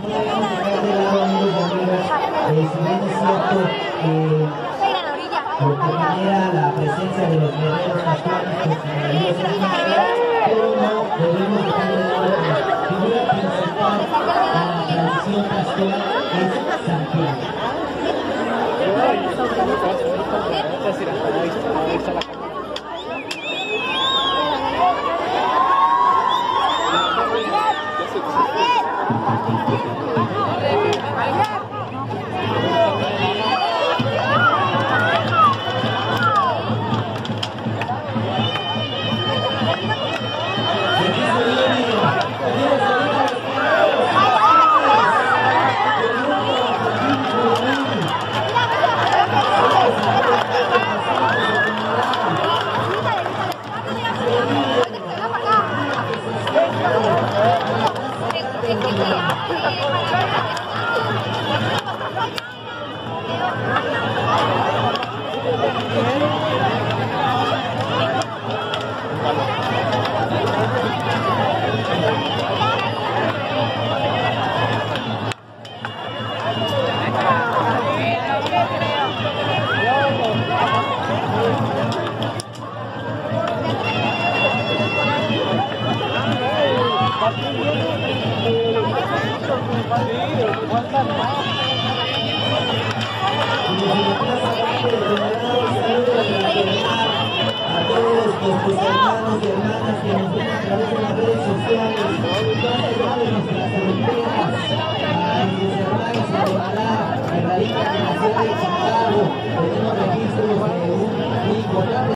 Lo que genera la presencia de los guerreros actuales pero no debemos dejar de lado la figura principal en la tradición pastoral es Santiago. A todos nuestros hermanos y hermanas que nos ven a través de las redes sociales, de nuestras fronteras, a nuestros hermanos de Guadalajara, que radican en la ciudad de Chicago, tenemos registros de un importante